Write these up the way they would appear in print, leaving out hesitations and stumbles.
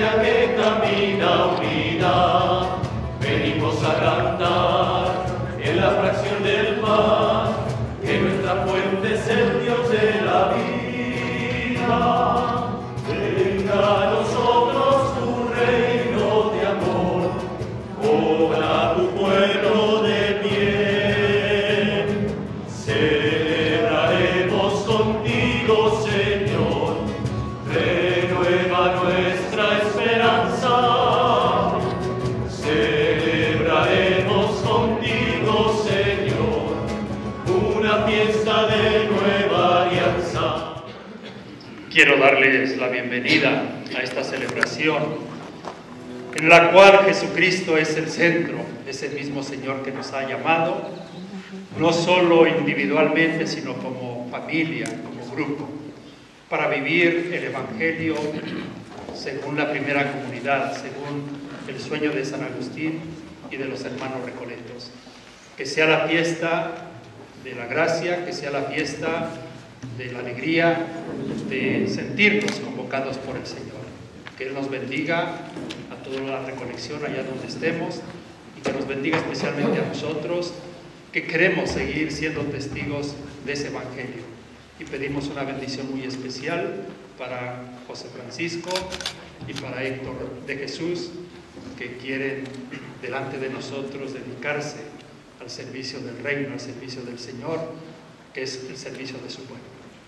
iglesia que camina unida, venimos a cantar en la fracción del pan, que nuestra fuente es el Dios de la vida. Venga a nosotros tu reino de amor, cobra tu pueblo de pie. Celebraremos contigo, Señor, renueva nuestra esperanza. Celebraremos contigo, Señor, una fiesta de nueva alianza. Quiero darles la bienvenida a esta celebración en la cual Jesucristo es el centro, es el mismo Señor que nos ha llamado, no solo individualmente, sino como familia, como grupo, para vivir el Evangelio según la primera comunidad, según el sueño de San Agustín y de los hermanos recoletos. Que sea la fiesta de la gracia, que sea la fiesta de la alegría, de sentirnos convocados por el Señor. Que Él nos bendiga a toda la recolección allá donde estemos y que nos bendiga especialmente a nosotros que queremos seguir siendo testigos de ese Evangelio. Y pedimos una bendición muy especial para José Francisco y para Héctor de Jesús, que quieren delante de nosotros dedicarse al servicio del reino, al servicio del Señor, que es el servicio de su pueblo.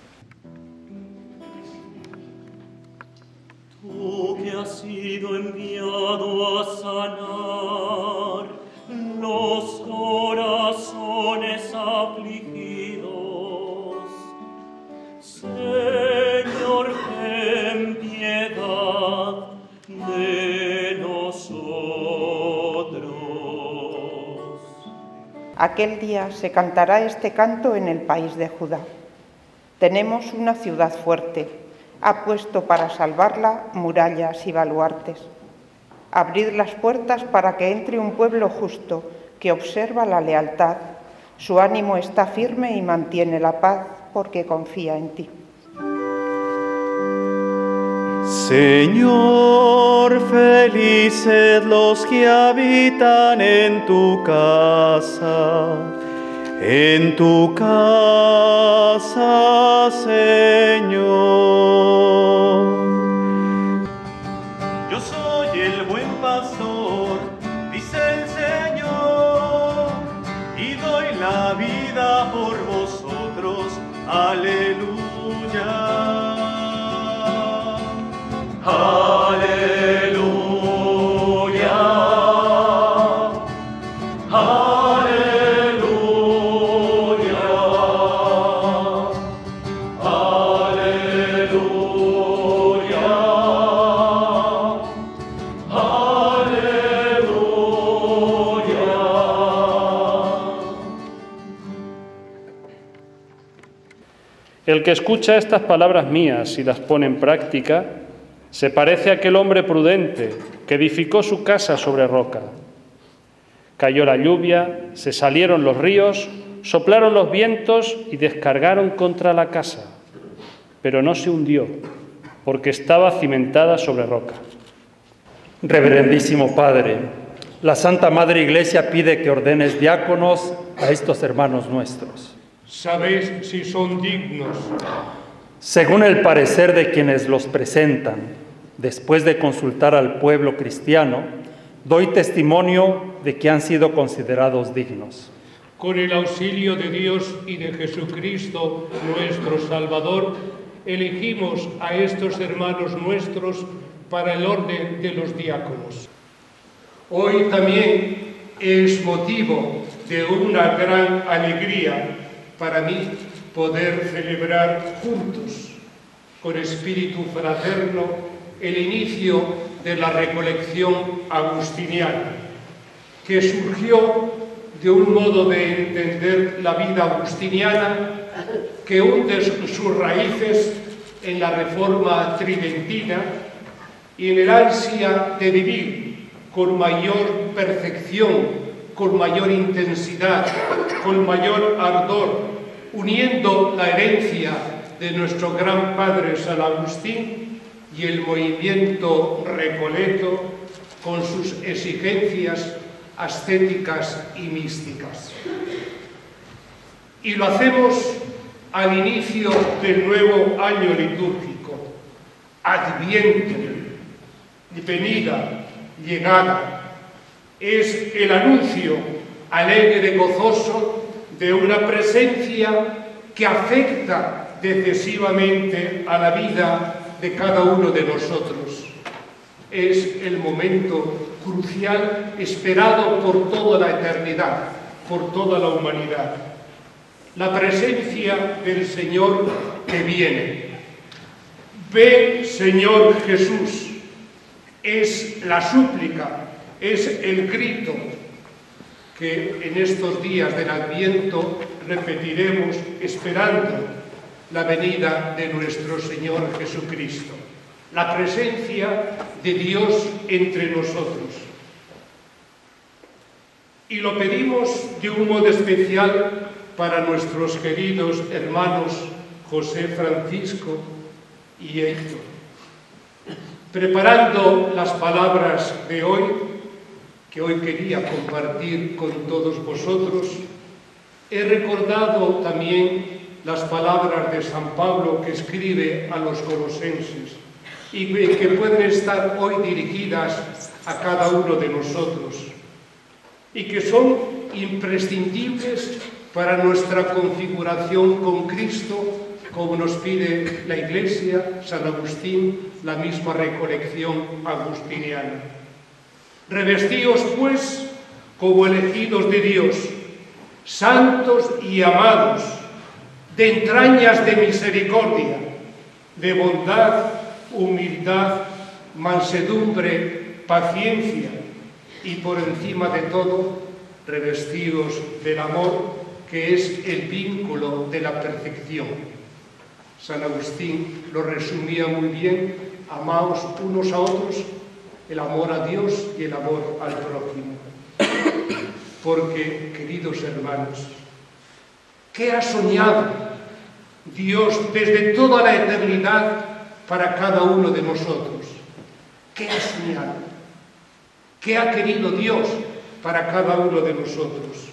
Tú que has sido enviado a sanar los corazones afligidos, Señor, ten piedad de nosotros. Aquel día se cantará este canto en el país de Judá. Tenemos una ciudad fuerte, ha puesto para salvarla murallas y baluartes. Abrid las puertas para que entre un pueblo justo que observa la lealtad. Su ánimo está firme y mantiene la paz porque confía en ti. Señor, felices los que habitan en tu casa, Señor. Yo soy el buen pastor, dice el Señor, y doy la vida por vosotros. Aleluya. Aleluya. Aleluya. Aleluya. Aleluya. El que escucha estas palabras mías y las pone en práctica, se parece a aquel hombre prudente que edificó su casa sobre roca. Cayó la lluvia, se salieron los ríos, soplaron los vientos y descargaron contra la casa, pero no se hundió, porque estaba cimentada sobre roca. Reverendísimo Padre, la Santa Madre Iglesia pide que ordenes diáconos a estos hermanos nuestros. ¿Sabéis si son dignos? Según el parecer de quienes los presentan, después de consultar al pueblo cristiano, doy testimonio de que han sido considerados dignos. Con el auxilio de Dios y de Jesucristo, nuestro Salvador, elegimos a estos hermanos nuestros para el orden de los diáconos. Hoy también es motivo de una gran alegría para mí poder celebrar juntos, con espíritu fraterno, el inicio de la recolección agustiniana, que surgió de un modo de entender la vida agustiniana que hunde sus raíces en la Reforma Tridentina y en el ansia de vivir con mayor perfección, con mayor intensidad, con mayor ardor, uniendo la herencia de nuestro gran padre San Agustín y el movimiento Recoleto con sus exigencias ascéticas y místicas. Y lo hacemos al inicio del nuevo año litúrgico, Adviento, venida, llegada. Es el anuncio alegre, gozoso, de una presencia que afecta decisivamente a la vida de cada uno de nosotros. Es el momento crucial esperado por toda la eternidad, por toda la humanidad. La presencia del Señor que viene. Ven, Señor Jesús. Es la súplica, es el grito que en estos días del Adviento repetiremos esperando la venida de nuestro Señor Jesucristo. La presencia de Dios entre nosotros. Y lo pedimos de un modo especial para nuestros queridos hermanos José Francisco y Héctor. Preparando las palabras de hoy, que hoy quería compartir con todos vosotros, he recordado también las palabras de San Pablo que escribe a los colosenses y que pueden estar hoy dirigidas a cada uno de nosotros y que son imprescindibles para nuestra configuración con Cristo, como nos pide la Iglesia, San Agustín, la misma recolección agustiniana. Revestíos, pues, como elegidos de Dios, santos y amados, de entrañas de misericordia, de bondad, humildad, mansedumbre, paciencia y, por encima de todo, revestidos del amor, que es el vínculo de la perfección. San Agustín lo resumía muy bien: amaos unos a otros, el amor a Dios y el amor al prójimo. Porque, queridos hermanos, ¿qué ha soñado Dios desde toda la eternidad para cada uno de nosotros? ¿Qué ha soñado? ¿Qué ha querido Dios para cada uno de nosotros?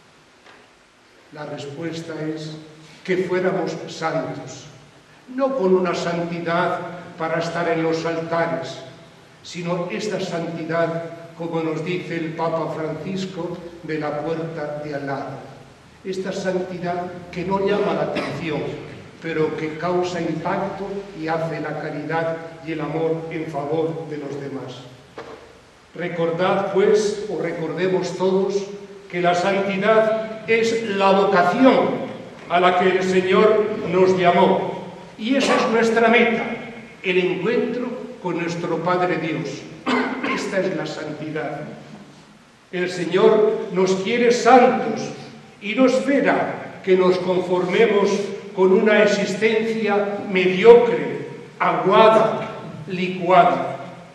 La respuesta es que fuéramos santos, no con una santidad para estar en los altares, sino esta santidad, como nos dice el Papa Francisco, de la puerta de al lado. Esta santidad que no llama la atención, pero que causa impacto y hace la caridad y el amor en favor de los demás. Recordad, pues, o recordemos todos, que la santidad es la vocación a la que el Señor nos llamó. Y esa es nuestra meta, el encuentro con nuestro Padre Dios. Esta es la santidad. El Señor nos quiere santos y no espera que nos conformemos con una existencia mediocre, aguada, licuada.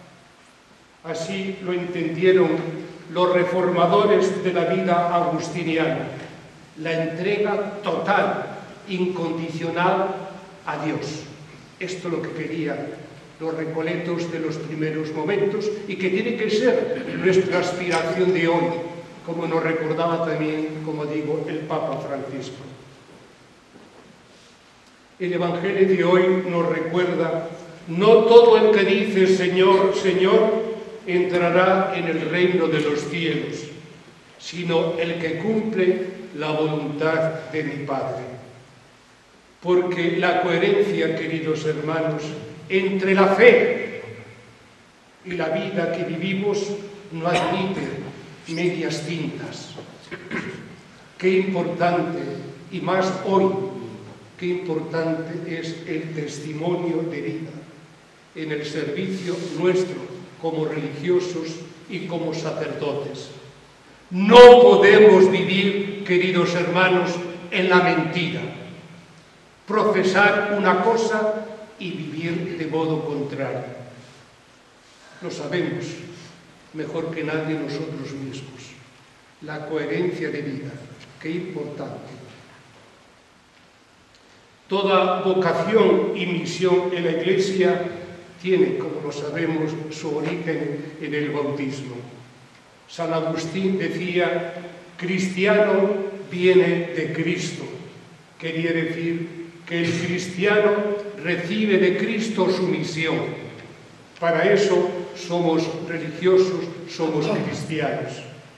Así lo entendieron los reformadores de la vida agustiniana. La entrega total, incondicional a Dios. Esto es lo que querían los recoletos de los primeros momentos y que tiene que ser nuestra aspiración de hoy, como nos recordaba también, como digo, el Papa Francisco. El Evangelio de hoy nos recuerda: no todo el que dice Señor, Señor, entrará en el reino de los cielos, sino el que cumple la voluntad de mi Padre. Porque la coherencia, queridos hermanos, entre la fe y la vida que vivimos no admite medias tintas. Qué importante, y más hoy, qué importante es el testimonio de vida en el servicio nuestro como religiosos y como sacerdotes. No podemos vivir, queridos hermanos, en la mentira, profesar una cosa y vivir de modo contrario. Lo sabemos mejor que nadie nosotros mismos. La coherencia de vida, qué importante. Toda vocación y misión en la Iglesia tiene, como lo sabemos, su origen en el bautismo. San Agustín decía, cristiano viene de Cristo. Quería decir que el cristiano recibe de Cristo su misión. Para eso somos religiosos, somos cristianos.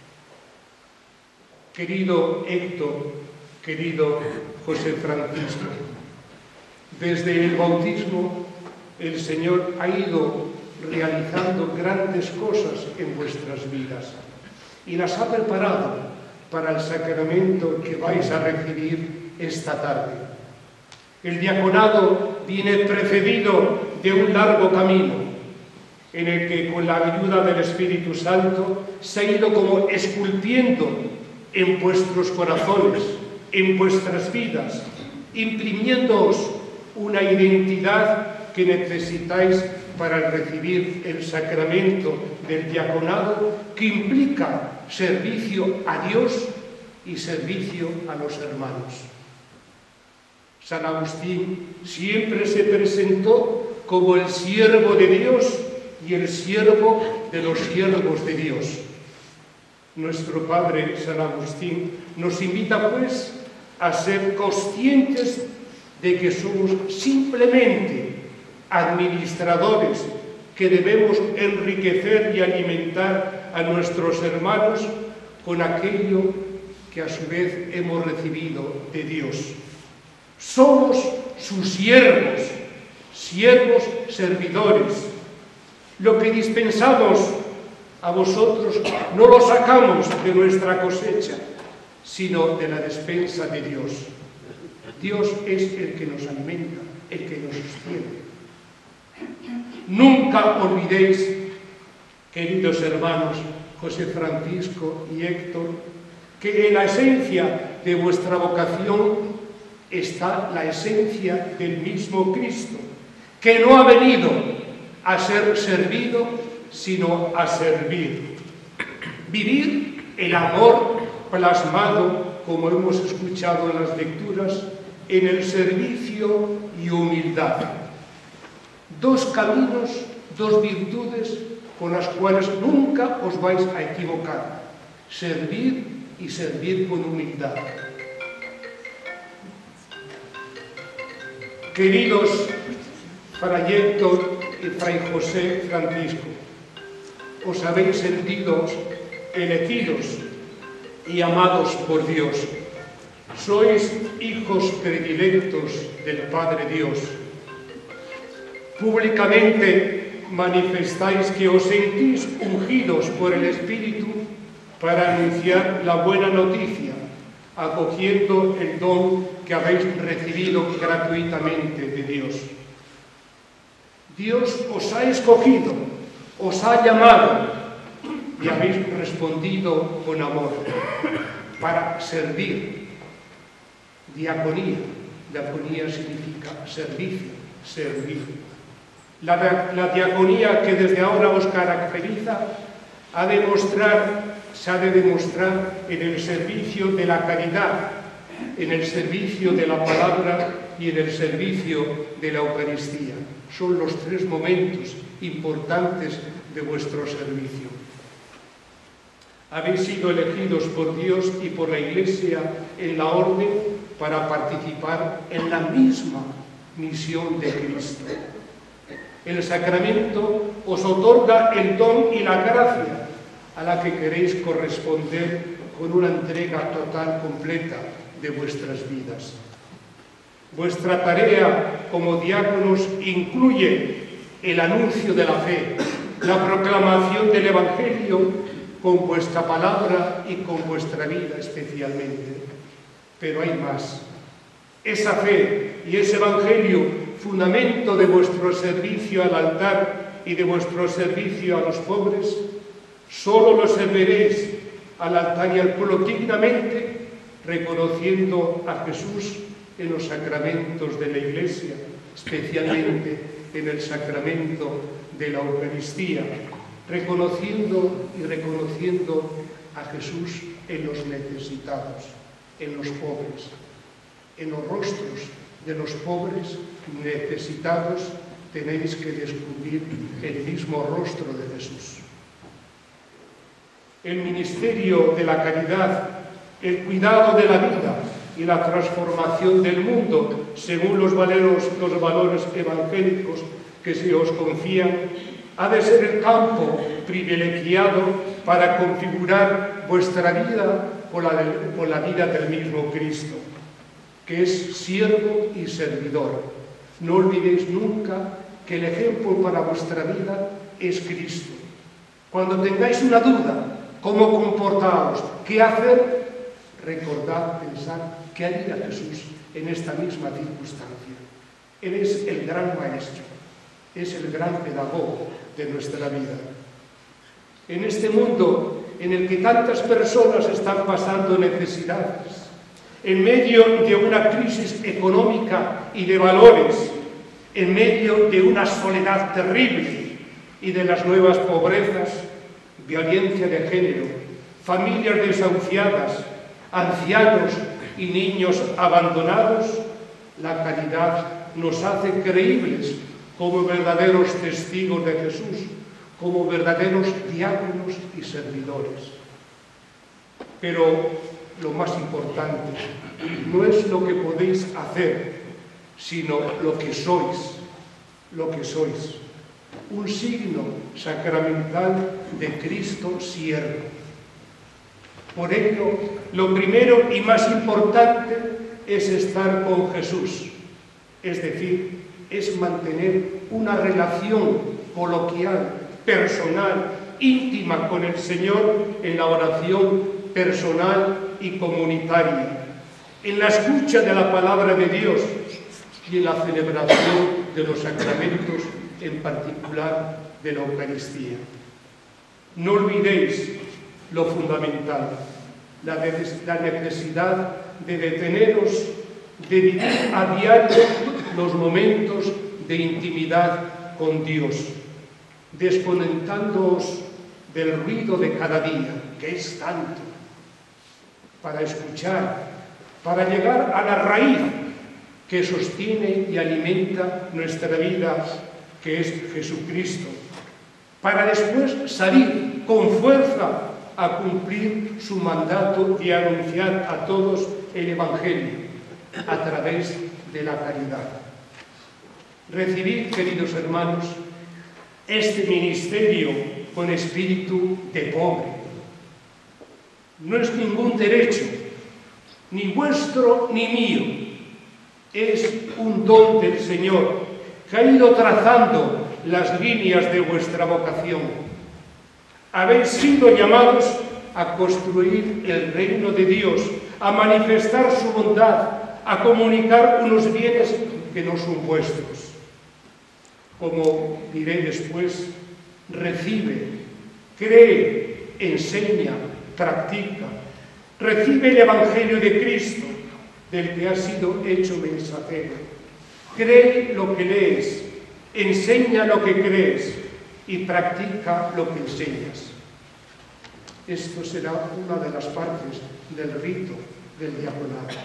Querido Héctor, querido José Francisco, desde el bautismo el Señor ha ido realizando grandes cosas en vuestras vidas y las ha preparado para el sacramento que vais a recibir esta tarde. El diaconado viene precedido de un largo camino en el que con la ayuda del Espíritu Santo se ha ido como esculpiendo en vuestros corazones, en vuestras vidas, imprimiéndoos una identidad que necesitáis para recibir el sacramento del diaconado, que implica servicio a Dios y servicio a los hermanos. San Agustín siempre se presentó como el siervo de Dios y el siervo de los siervos de Dios. Nuestro Padre San Agustín nos invita, pues, a ser conscientes de que somos simplemente administradores que debemos enriquecer y alimentar a nuestros hermanos con aquello que a su vez hemos recibido de Dios. Somos sus siervos, siervos servidores. Lo que dispensamos a vosotros no lo sacamos de nuestra cosecha, sino de la despensa de Dios. Dios es el que nos alimenta, el que nos sostiene. Nunca olvidéis, queridos hermanos José Francisco y Héctor, que en la esencia de vuestra vocación está la esencia del mismo Cristo, que no ha venido a ser servido, sino a servir. Vivir el amor plasmado, como hemos escuchado en las lecturas, en el servicio y humildad. Dos caminos, dos virtudes con las cuales nunca os vais a equivocar. Servir y servir con humildad. Queridos Fray Héctor y Fray José Francisco, os habéis sentido elegidos y amados por Dios. Sois hijos predilectos del Padre Dios. Públicamente manifestáis que os sentís ungidos por el Espíritu para anunciar la buena noticia, acogiendo el don que habéis recibido gratuitamente de Dios. Dios os ha escogido, os ha llamado y habéis respondido con amor para servir. Diaconía. Diaconía significa servicio, servir. La diaconía que desde ahora os caracteriza se ha de demostrar en el servicio de la caridad, en el servicio de la palabra y en el servicio de la Eucaristía. Son los tres momentos importantes de vuestro servicio. Habéis sido elegidos por Dios y por la Iglesia en la orden para participar en la misma misión de Cristo. El sacramento os otorga el don y la gracia a la que queréis corresponder con una entrega total, completa de vuestras vidas. Vuestra tarea como diáconos incluye el anuncio de la fe, la proclamación del Evangelio con vuestra palabra y con vuestra vida especialmente. Pero hay más. Esa fe y ese Evangelio, fundamento de vuestro servicio al altar y de vuestro servicio a los pobres, solo lo serviréis al altar y al pueblo dignamente, reconociendo a Jesús en los sacramentos de la Iglesia, especialmente en el sacramento de la Eucaristía, reconociendo a Jesús en los necesitados, en los pobres, en los rostros de los pobres necesitados tenéis que descubrir el mismo rostro de Jesús. El ministerio de la caridad, el cuidado de la vida y la transformación del mundo según los valores evangélicos que se os confían, ha de ser el campo privilegiado para configurar vuestra vida con la vida del mismo Cristo, que es siervo y servidor. No olvidéis nunca que el ejemplo para vuestra vida es Cristo. Cuando tengáis una duda, cómo comportaos, qué hacer, recordad, pensar que haría Jesús en esta misma circunstancia. Él es el gran maestro, es el gran pedagogo de nuestra vida. En este mundo en el que tantas personas están pasando necesidades, en medio de una crisis económica y de valores, en medio de una soledad terrible y de las nuevas pobrezas, violencia de género, familias desahuciadas, ancianos y niños abandonados, la caridad nos hace creíbles como verdaderos testigos de Jesús, como verdaderos diáconos y servidores. Pero lo más importante no es lo que podéis hacer, sino lo que sois, un signo sacramental de Cristo siervo. Por ello, lo primero y más importante es estar con Jesús, es decir, es mantener una relación coloquial, personal, íntima con el Señor en la oración personal y comunitaria, en la escucha de la palabra de Dios y en la celebración de los sacramentos, en particular de la Eucaristía. No olvidéis lo fundamental, la necesidad de deteneros, de vivir a diario los momentos de intimidad con Dios, desconectándoos del ruido de cada día, que es tanto, para escuchar, para llegar a la raíz que sostiene y alimenta nuestra vida, que es Jesucristo, para después salir con fuerza a cumplir su mandato de anunciar a todos el Evangelio a través de la caridad. Recibid, queridos hermanos, este ministerio con espíritu de pobre. No es ningún derecho, ni vuestro ni mío. Es un don del Señor que ha ido trazando las líneas de vuestra vocación. Habéis sido llamados a construir el reino de Dios, a manifestar su bondad, a comunicar unos bienes que no son vuestros. Como diré después, recibe, cree, enseña, practica, recibe el Evangelio de Cristo, del que has sido hecho mensajero. Cree lo que lees, enseña lo que crees y practica lo que enseñas. Esto será una de las partes del rito del diaconado.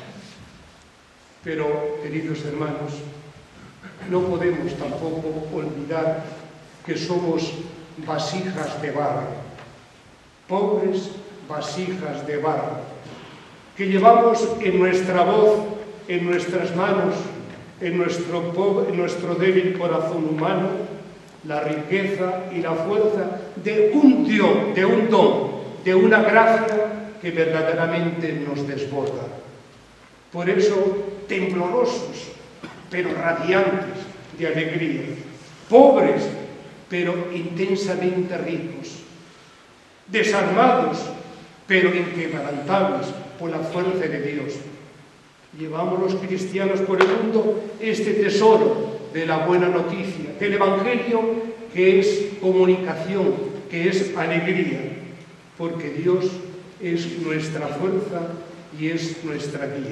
Pero, queridos hermanos, no podemos tampoco olvidar que somos vasijas de barro, pobres vasijas de barro, que llevamos en nuestra voz, en nuestras manos, en nuestro débil corazón humano, la riqueza y la fuerza de un Dios, de un don, de una gracia que verdaderamente nos desborda. Por eso, temblorosos, pero radiantes de alegría, pobres, pero intensamente ricos, desarmados, pero inquebrantables por la fuerza de Dios. Llevamos los cristianos por el mundo este tesoro de la buena noticia, del Evangelio, que es comunicación, que es alegría, porque Dios es nuestra fuerza y es nuestra guía.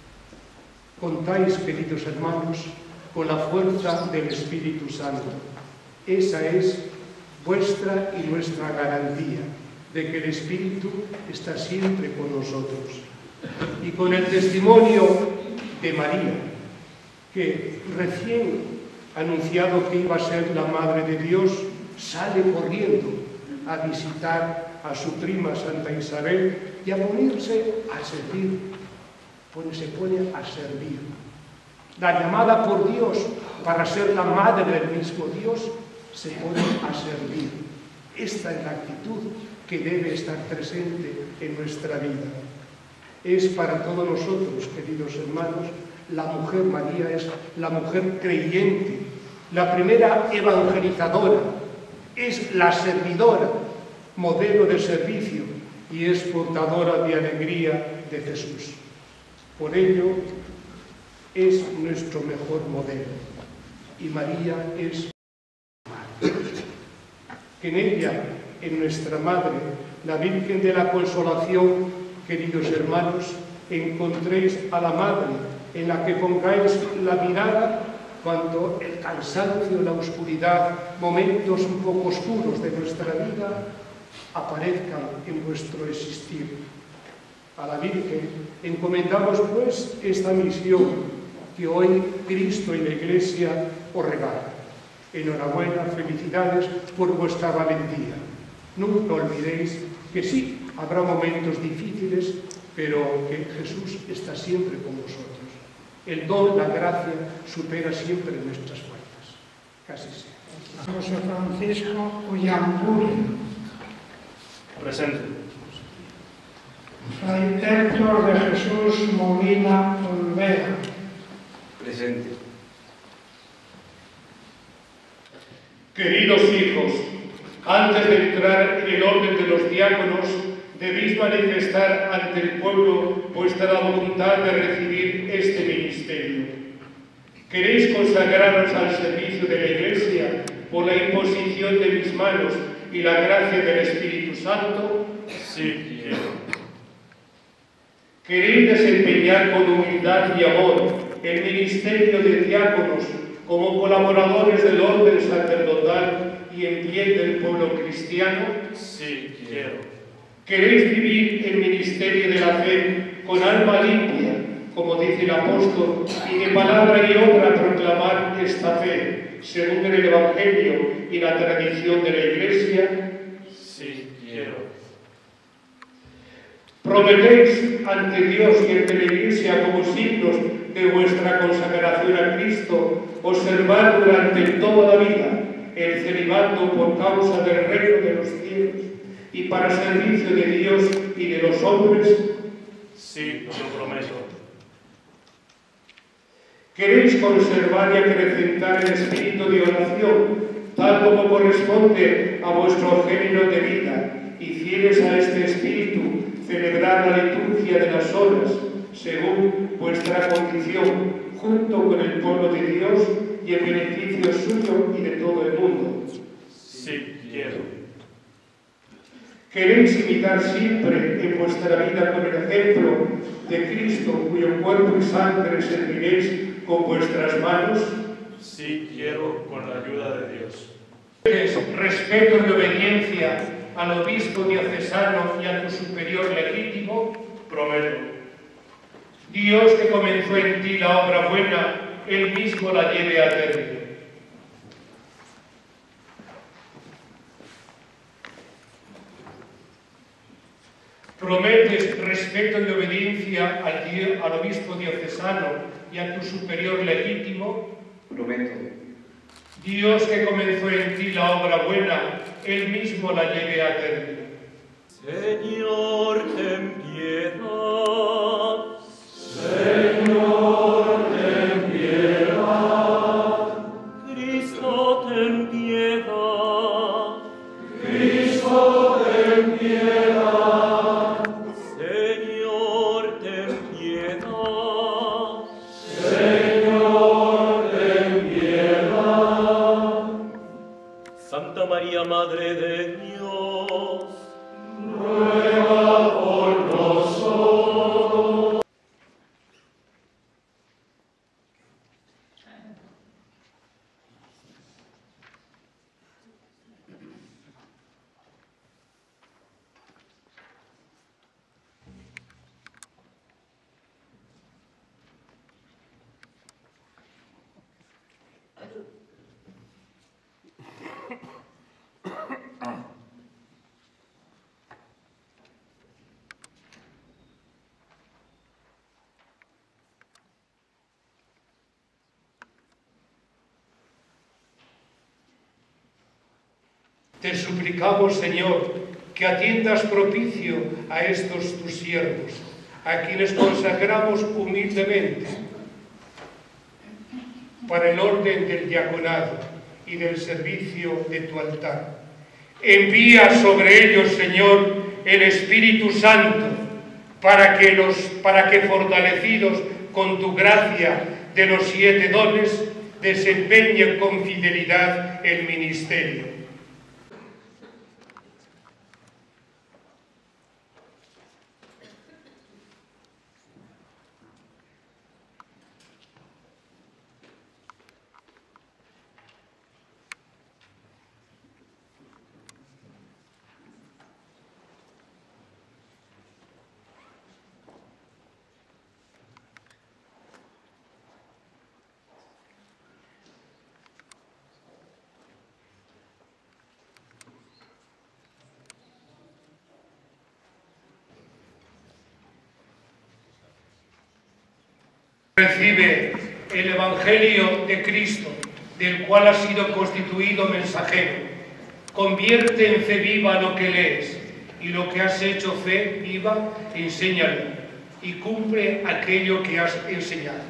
Contáis, queridos hermanos, con la fuerza del Espíritu Santo. Esa es vuestra y nuestra garantía de que el Espíritu está siempre con nosotros. Y con el testimonio de María, que recién anunciado que iba a ser la Madre de Dios, sale corriendo a visitar a su prima Santa Isabel y a ponerse a servir, se pone a servir. La llamada por Dios para ser la madre del mismo Dios se pone a servir. Esta es la actitud que debe estar presente en nuestra vida. Es para todos nosotros, queridos hermanos, la mujer María es la mujer creyente, la primera evangelizadora, es la servidora, modelo de servicio y es portadora de alegría de Jesús. Por ello, es nuestro mejor modelo y María es madre. Que en ella, en nuestra Madre, la Virgen de la Consolación, queridos hermanos, encontréis a la Madre en la que pongáis la mirada cuando el cansancio, la oscuridad, momentos un poco oscuros de nuestra vida aparezcan en vuestro existir. A la Virgen encomendamos pues esta misión que hoy Cristo y la Iglesia os regalan. Enhorabuena, felicidades por vuestra valentía. Nunca olvidéis que sí, habrá momentos difíciles, pero que Jesús está siempre con vosotros. El don, la gracia, supera siempre nuestras fuerzas. Casi sea. José Francisco Uyamburi. Presente. Fray Héctor de Jesús Molina Olvera. Presente. Queridos hijos, antes de entrar en el orden de los diáconos, debéis manifestar ante el pueblo vuestra voluntad de recibir este ministerio. ¿Queréis consagraros al servicio de la Iglesia por la imposición de mis manos y la gracia del Espíritu Santo? Sí, quiero. ¿Queréis desempeñar con humildad y amor el ministerio de diáconos como colaboradores del orden sacerdotal y en bien del pueblo cristiano? Sí, quiero. ¿Queréis vivir el ministerio de la fe con alma limpia, como dice el apóstol, y de palabra y obra proclamar esta fe, según el Evangelio y la tradición de la Iglesia? Sí, quiero. ¿Prometéis ante Dios y ante la Iglesia como signos de vuestra consagración a Cristo observar durante toda la vida el celibato por causa del reino de los cielos y para servicio de Dios y de los hombres? Sí, lo prometo. ¿Queréis conservar y acrecentar el espíritu de oración, tal como corresponde a vuestro género de vida, y fieles a este espíritu, celebrar la liturgia de las horas, según vuestra condición, junto con el pueblo de Dios y en beneficio suyo y de todo el mundo? Sí, quiero. ¿Queréis imitar siempre en vuestra vida con el ejemplo de Cristo, cuyo cuerpo y sangre serviréis con vuestras manos? Sí, quiero, con la ayuda de Dios. Respeto y obediencia al obispo diocesano y a tu superior legítimo? Prometo. Dios que comenzó en ti la obra buena, Él mismo la lleve a término. ¿Prometes respeto y obediencia al obispo diocesano y a tu superior legítimo? Prometo. Dios que comenzó en ti la obra buena, Él mismo la lleve a término. Señor, ten piedad. Señor, ten piedad. Cristo, ten piedad. Cristo, ten piedad. Señor, ten piedad. Señor, ten piedad. Santa María, Madre de Dios, Ruega por nosotros. Te suplicamos, Señor, que atiendas propicio a estos tus siervos, a quienes consagramos humildemente para el orden del diaconado y del servicio de tu altar. Envía sobre ellos, Señor, el Espíritu Santo, para que fortalecidos con tu gracia de los 7 dones, desempeñen con fidelidad el ministerio. Recibe el Evangelio de Cristo, del cual has sido constituido mensajero. Convierte en fe viva lo que lees, y lo que has hecho fe viva, enséñalo, y cumple aquello que has enseñado.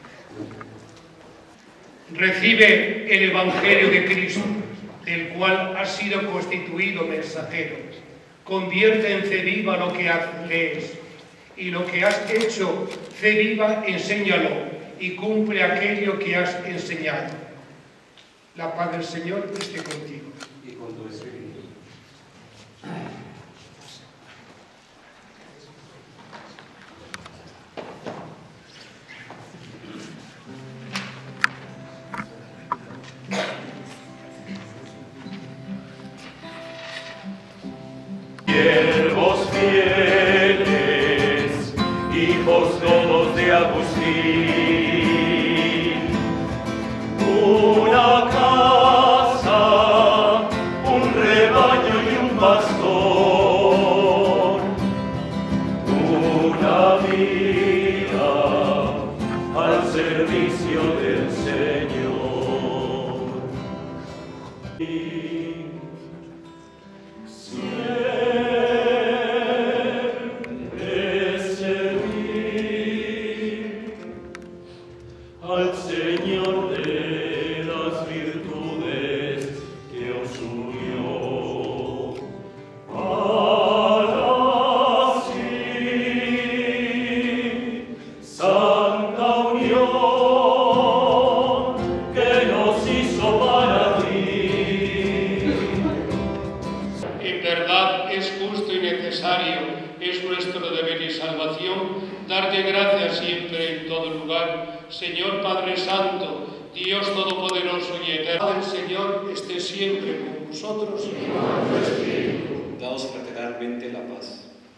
Recibe el Evangelio de Cristo, del cual has sido constituido mensajero. Convierte en fe viva lo que lees, y lo que has hecho fe viva, enséñalo, y cumple aquello que has enseñado. La paz del Señor esté contigo. Y con tu espíritu. Siervos fieles, hijos todos de Agustín, una casa, un rebaño y un pastor, una vida al servicio del Señor. Al Señor de las virtudes que os unió para sí, santa unión que nos hizo para ti. En verdad es justo y necesario, es nuestro deber y salvación, darte gracias siempre en todo lugar, Señor Padre Santo, Dios Todopoderoso y Eterno. El Señor esté siempre con vosotros. Daos fraternalmente la paz.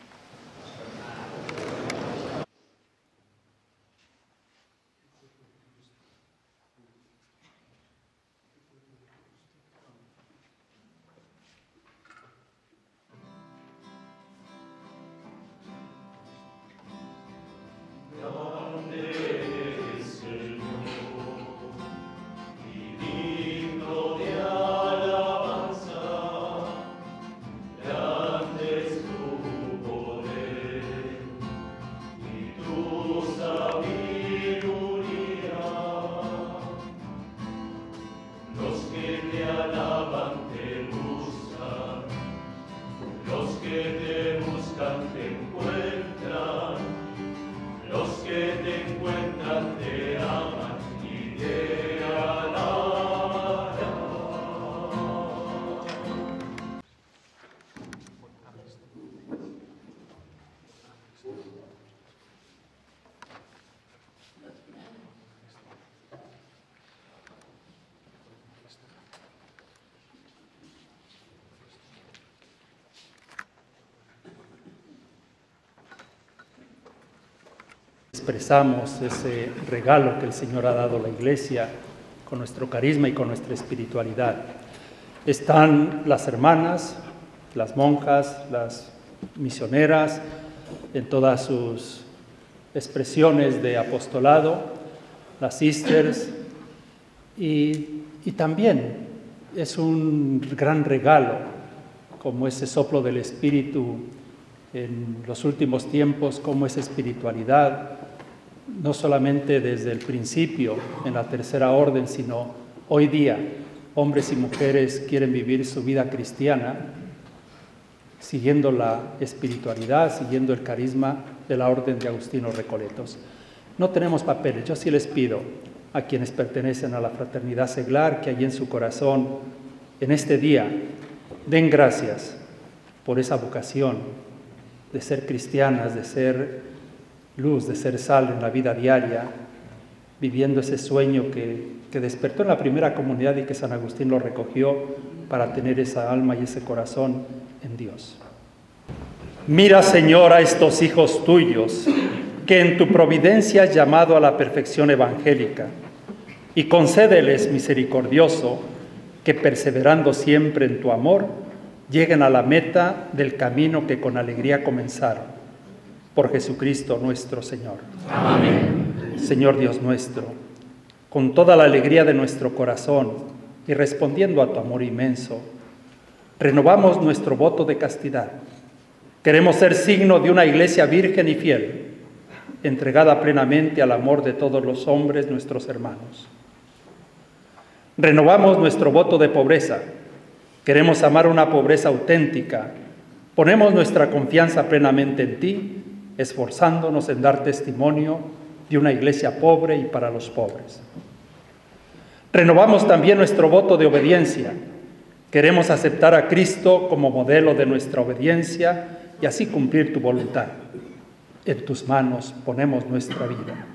Expresamos ese regalo que el Señor ha dado a la Iglesia con nuestro carisma y con nuestra espiritualidad. Están las hermanas, las monjas, las misioneras, en todas sus expresiones de apostolado, las sisters y también Es un gran regalo, como ese soplo del Espíritu en los últimos tiempos, como esa espiritualidad, no solamente desde el principio, en la tercera orden, sino hoy día, hombres y mujeres quieren vivir su vida cristiana, siguiendo la espiritualidad, siguiendo el carisma de la Orden de Agustinos Recoletos. No tenemos papeles, yo sí les pido a quienes pertenecen a la Fraternidad Seglar que allí en su corazón, en este día, den gracias por esa vocación de ser cristianas, de ser luz, de ser sal en la vida diaria, viviendo ese sueño que despertó en la primera comunidad y que San Agustín lo recogió para tener esa alma y ese corazón en Dios. Mira, Señor, a estos hijos tuyos, que en tu providencia has llamado a la perfección evangélica, y concédeles, misericordioso, que perseverando siempre en tu amor, lleguen a la meta del camino que con alegría comenzaron. Por Jesucristo nuestro Señor. Amén. Señor Dios nuestro, con toda la alegría de nuestro corazón y respondiendo a tu amor inmenso, renovamos nuestro voto de castidad. Queremos ser signo de una iglesia virgen y fiel, entregada plenamente al amor de todos los hombres, nuestros hermanos. Renovamos nuestro voto de pobreza. Queremos amar una pobreza auténtica. Ponemos nuestra confianza plenamente en ti, esforzándonos en dar testimonio de una iglesia pobre y para los pobres. Renovamos también nuestro voto de obediencia. Queremos aceptar a Cristo como modelo de nuestra obediencia y así cumplir tu voluntad. En tus manos ponemos nuestra vida.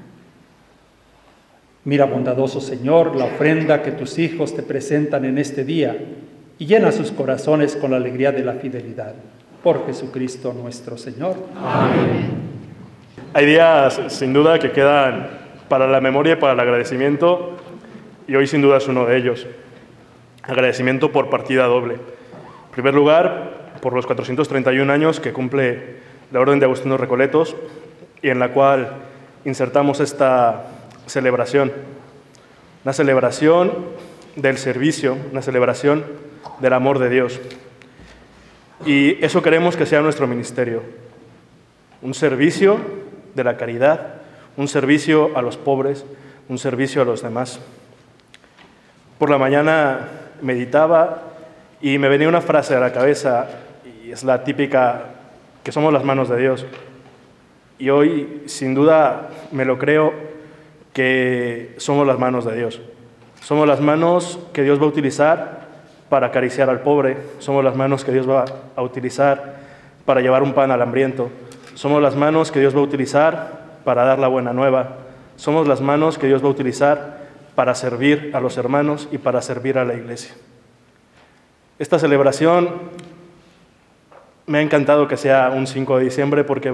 Mira, bondadoso Señor, la ofrenda que tus hijos te presentan en este día y llena sus corazones con la alegría de la fidelidad. Por Jesucristo nuestro Señor. Amén. Hay días, sin duda, que quedan para la memoria y para el agradecimiento, y hoy sin duda es uno de ellos. Agradecimiento por partida doble. En primer lugar, por los 431 años que cumple la Orden de Agustinos Recoletos y en la cual insertamos esta celebración. Una celebración del servicio, una celebración del amor de Dios. Y eso queremos que sea nuestro ministerio. Un servicio de la caridad, un servicio a los pobres, un servicio a los demás. Por la mañana meditaba y me venía una frase a la cabeza, y es la típica, que somos las manos de Dios. Y hoy, sin duda, me lo creo, que somos las manos de Dios. Somos las manos que Dios va a utilizar para acariciar al pobre. Somos las manos que Dios va a utilizar para llevar un pan al hambriento. Somos las manos que Dios va a utilizar para dar la buena nueva. Somos las manos que Dios va a utilizar para servir a los hermanos y para servir a la iglesia. Esta celebración me ha encantado que sea un 5 de diciembre porque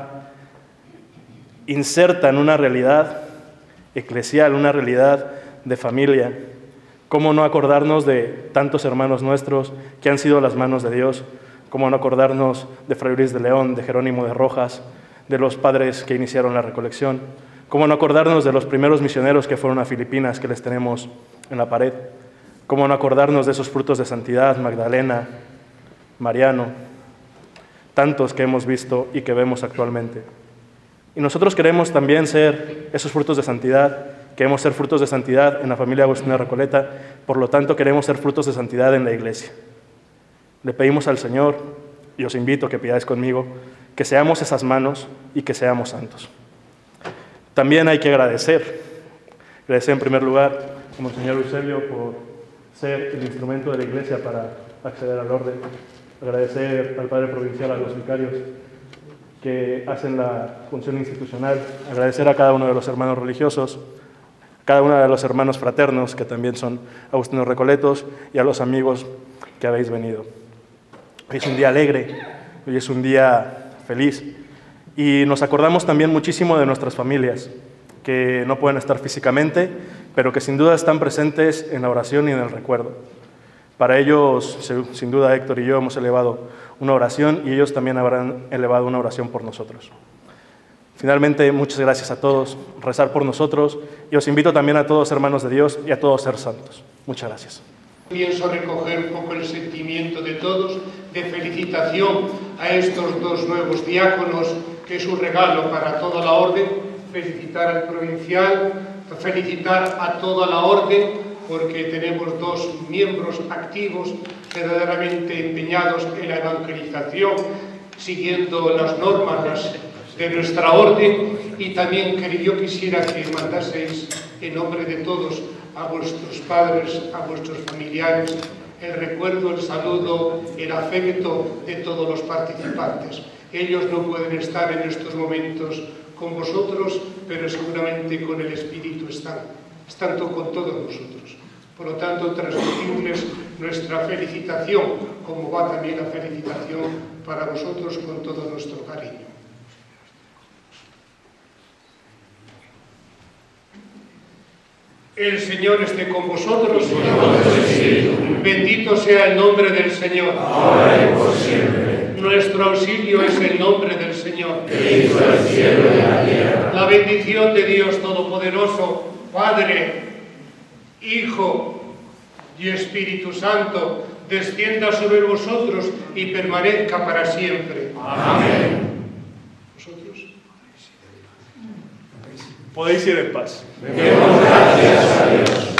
inserta en una realidad eclesial, una realidad de familia. ¿Cómo no acordarnos de tantos hermanos nuestros que han sido las manos de Dios? ¿Cómo no acordarnos de Fray Luis de León, de Jerónimo de Rojas, de los padres que iniciaron la recolección? ¿Cómo no acordarnos de los primeros misioneros que fueron a Filipinas, que les tenemos en la pared? ¿Cómo no acordarnos de esos frutos de santidad, Magdalena, Mariano, tantos que hemos visto y que vemos actualmente? Y nosotros queremos también ser esos frutos de santidad, queremos ser frutos de santidad en la familia Agustina Recoleta, por lo tanto queremos ser frutos de santidad en la iglesia. Le pedimos al Señor, y os invito a que pidáis conmigo, que seamos esas manos y que seamos santos. También hay que agradecer en primer lugar a Monseñor Eusebio por ser el instrumento de la iglesia para acceder al orden, agradecer al Padre Provincial, a los vicarios que hacen la función institucional, agradecer a cada uno de los hermanos religiosos, cada uno de los hermanos fraternos que también son agustinos recoletos y a los amigos que habéis venido. Hoy es un día alegre, hoy es un día feliz y nos acordamos también muchísimo de nuestras familias que no pueden estar físicamente, pero que sin duda están presentes en la oración y en el recuerdo. Para ellos, sin duda, Héctor y yo hemos elevado una oración y ellos también habrán elevado una oración por nosotros. Finalmente, muchas gracias a todos, rezar por nosotros y os invito también a todos, hermanos de Dios, y a todos ser santos. Muchas gracias. Pienso recoger un poco el sentimiento de todos de felicitación a estos dos nuevos diáconos, que es un regalo para toda la orden. Felicitar al provincial, felicitar a toda la orden, porque tenemos dos miembros activos, verdaderamente empeñados en la evangelización, siguiendo las normas de nuestra orden. Y también yo quisiera que mandaseis en nombre de todos a vuestros padres, a vuestros familiares, el recuerdo, el saludo, el afecto de todos los participantes. Ellos no pueden estar en estos momentos con vosotros, pero seguramente con el Espíritu están con todos nosotros. Por lo tanto, transmitirles nuestra felicitación, como va también la felicitación para vosotros con todo nuestro cariño. El Señor esté con vosotros. Bendito sea el nombre del Señor. Ahora y por siempre. Nuestro auxilio es el nombre del Señor. Que hizo el cielo y la tierra. La bendición de Dios Todopoderoso, Padre, Hijo y Espíritu Santo, descienda sobre vosotros y permanezca para siempre. Amén. ¿Vosotros? Podéis ir en paz. Demos gracias a Dios.